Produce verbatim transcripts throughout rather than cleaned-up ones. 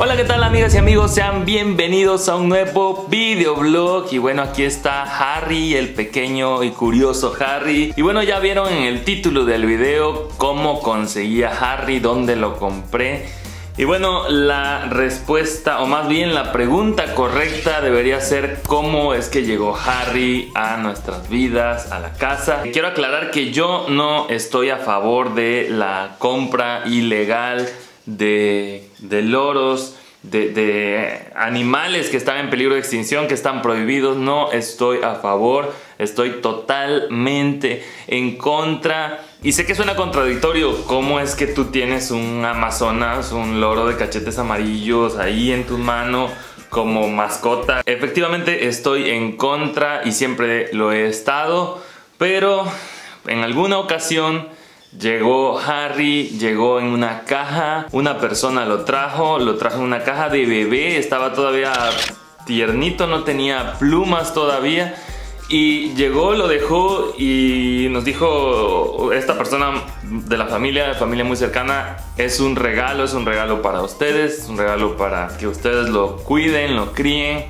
Hola, ¿qué tal amigas y amigos? Sean bienvenidos a un nuevo videoblog. Y bueno, aquí está Harry, el pequeño y curioso Harry. Y bueno, ya vieron en el título del video cómo conseguí a Harry, dónde lo compré. Y bueno, la respuesta, o más bien la pregunta correcta debería ser cómo es que llegó Harry a nuestras vidas, a la casa. Quiero aclarar que yo no estoy a favor de la compra ilegal de, de loros, de, de animales que están en peligro de extinción, que están prohibidos. No estoy a favor, estoy totalmente en contra. Y sé que suena contradictorio. ¿Cómo es que tú tienes un amazonas, un loro de cachetes amarillos ahí en tu mano como mascota? Efectivamente estoy en contra y siempre lo he estado, pero en alguna ocasión llegó Harry, llegó en una caja, una persona lo trajo, lo trajo en una caja de bebé, estaba todavía tiernito, no tenía plumas todavía. Y llegó, lo dejó y nos dijo, esta persona de la familia, de familia muy cercana, es un regalo, es un regalo para ustedes, es un regalo para que ustedes lo cuiden, lo críen,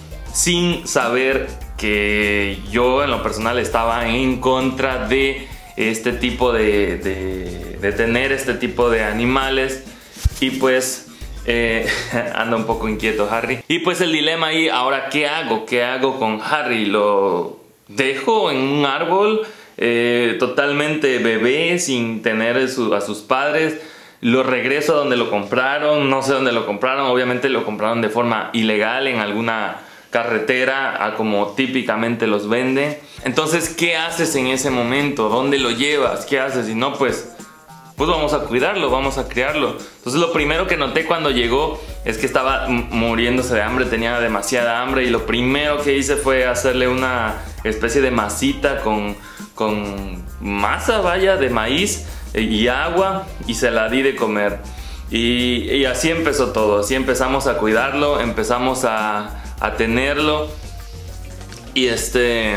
sin saber que yo en lo personal estaba en contra de este tipo de, de, de tener este tipo de animales. Y pues Eh, anda un poco inquieto Harry. Y pues el dilema ahí, ahora ¿qué hago? ¿Qué hago con Harry? ¿Lo dejo en un árbol eh, totalmente bebé sin tener su, a sus padres? ¿Lo regreso a donde lo compraron? No sé dónde lo compraron. Obviamente lo compraron de forma ilegal en alguna carretera, a como típicamente los venden. Entonces, ¿qué haces en ese momento? ¿Dónde lo llevas? ¿Qué haces? Y no, pues pues vamos a cuidarlo, vamos a criarlo. Entonces lo primero que noté cuando llegó es que estaba muriéndose de hambre, tenía demasiada hambre. Y lo primero que hice fue hacerle una especie de masita con, con masa, vaya, de maíz y agua, y se la di de comer. Y, y así empezó todo, así empezamos a cuidarlo, empezamos a, a tenerlo. Y este...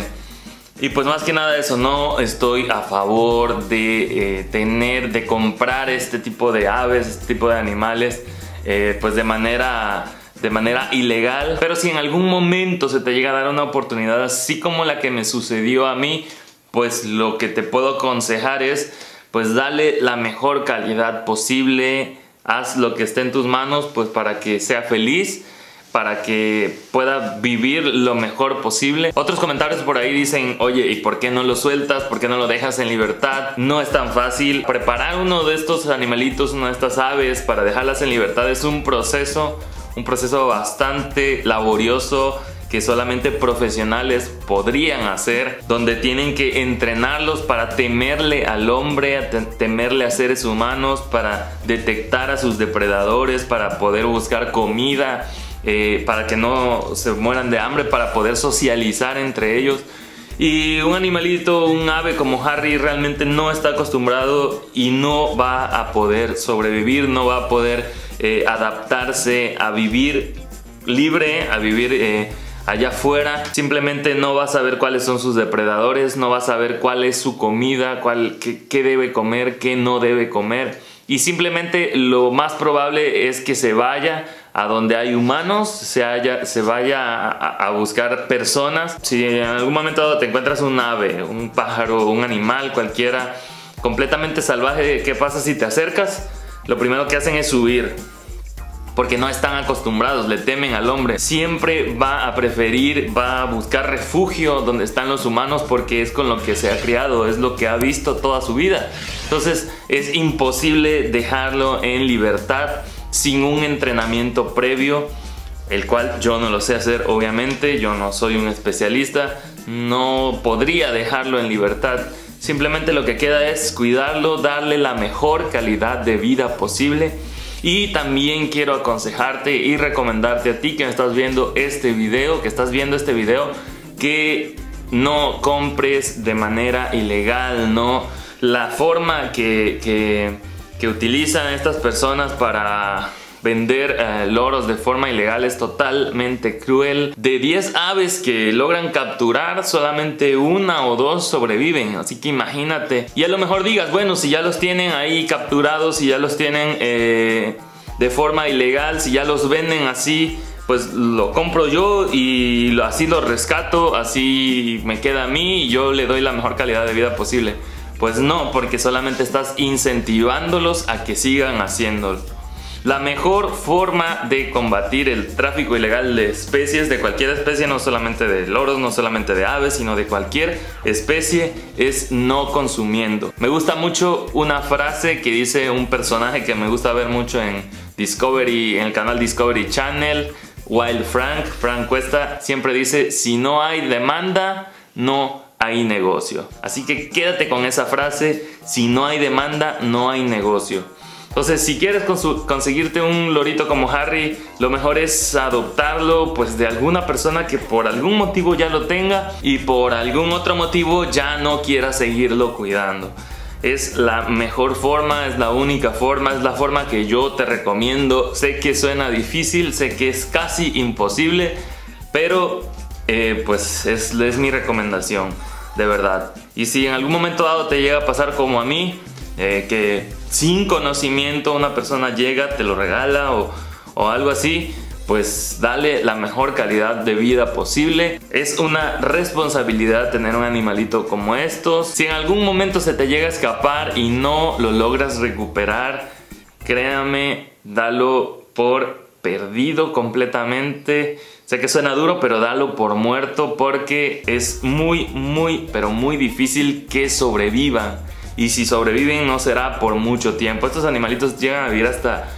Y pues más que nada eso, no estoy a favor de eh, tener, de comprar este tipo de aves, este tipo de animales, eh, pues de manera, de manera ilegal. Pero si en algún momento se te llega a dar una oportunidad así como la que me sucedió a mí, pues lo que te puedo aconsejar es, pues dale la mejor calidad posible, haz lo que esté en tus manos, pues para que sea feliz, para que pueda vivir lo mejor posible. Otros comentarios por ahí dicen, oye, ¿y por qué no lo sueltas? ¿Por qué no lo dejas en libertad? No es tan fácil. Preparar uno de estos animalitos, una de estas aves, para dejarlas en libertad es un proceso, un proceso bastante laborioso, que solamente profesionales podrían hacer, donde tienen que entrenarlos para temerle al hombre, temerle a seres humanos, para detectar a sus depredadores, para poder buscar comida, Eh, para que no se mueran de hambre, para poder socializar entre ellos. Y un animalito, un ave como Harry realmente no está acostumbrado y no va a poder sobrevivir, no va a poder eh, adaptarse a vivir libre, a vivir eh, allá afuera. Simplemente no va a saber cuáles son sus depredadores, no va a saber cuál es su comida, cuál, qué, qué debe comer, qué no debe comer. Y simplemente lo más probable es que se vaya a donde hay humanos, se, haya, se vaya a, a buscar personas. Si en algún momento te encuentras un ave, un pájaro, un animal cualquiera completamente salvaje, ¿qué pasa si te acercas? Lo primero que hacen es huir, porque no están acostumbrados, le temen al hombre. Siempre va a preferir, va a buscar refugio donde están los humanos, porque es con lo que se ha criado, es lo que ha visto toda su vida. Entonces es imposible dejarlo en libertad sin un entrenamiento previo, el cual yo no lo sé hacer, obviamente. Yo no soy un especialista, no podría dejarlo en libertad. Simplemente lo que queda es cuidarlo, darle la mejor calidad de vida posible. Y también quiero aconsejarte y recomendarte a ti que me estás viendo este video, que estás viendo este video, que no compres de manera ilegal, no. La forma que, que, que utilizan estas personas para vender eh, loros de forma ilegal es totalmente cruel. De diez aves que logran capturar, solamente una o dos sobreviven, así que imagínate. Y a lo mejor digas, bueno, si ya los tienen ahí capturados, si ya los tienen eh, de forma ilegal. Si ya los venden así, pues lo compro yo y así lo rescato, así me queda a mí y yo le doy la mejor calidad de vida posible. Pues no, porque solamente estás incentivándolos a que sigan haciéndolo. La mejor forma de combatir el tráfico ilegal de especies, de cualquier especie, no solamente de loros, no solamente de aves, sino de cualquier especie, es no consumiendo. Me gusta mucho una frase que dice un personaje que me gusta ver mucho en Discovery, en el canal Discovery Channel, Wild Frank, Frank Cuesta, siempre dice: si no hay demanda, no hay negocio. Así que quédate con esa frase: si no hay demanda, no hay negocio. Entonces, si quieres conseguirte un lorito como Harry, lo mejor es adoptarlo pues de alguna persona que por algún motivo ya lo tenga y por algún otro motivo ya no quiera seguirlo cuidando. Es la mejor forma, es la única forma, es la forma que yo te recomiendo. Sé que suena difícil, sé que es casi imposible, pero eh, pues es, es mi recomendación, de verdad. Y si en algún momento dado te llega a pasar como a mí, eh, que sin conocimiento una persona llega, te lo regala o, o algo así, pues dale la mejor calidad de vida posible. Es una responsabilidad tener un animalito como estos. Si en algún momento se te llega a escapar y no lo logras recuperar, créame, dalo por perdido completamente. Sé que suena duro, pero dalo por muerto, porque es muy, muy, pero muy difícil que sobrevivan. Y si sobreviven no será por mucho tiempo. Estos animalitos llegan a vivir hasta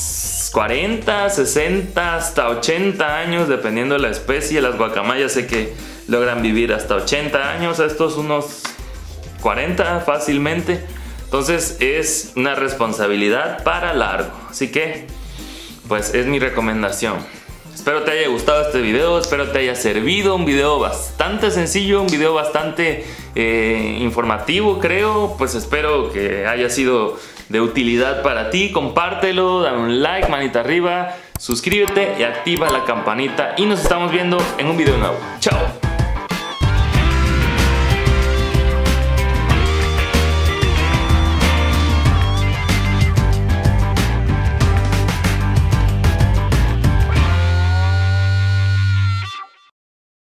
cuarenta, sesenta, hasta ochenta años, dependiendo de la especie. Las guacamayas sé que logran vivir hasta ochenta años, estos unos cuarenta fácilmente. Entonces es una responsabilidad para largo. Así que pues es mi recomendación. Espero te haya gustado este video, espero te haya servido. Un video bastante sencillo, un video bastante eh, informativo, creo. Pues espero que haya sido de utilidad para ti. Compártelo, dame un like, manita arriba, suscríbete y activa la campanita. Y nos estamos viendo en un video nuevo. ¡Chao!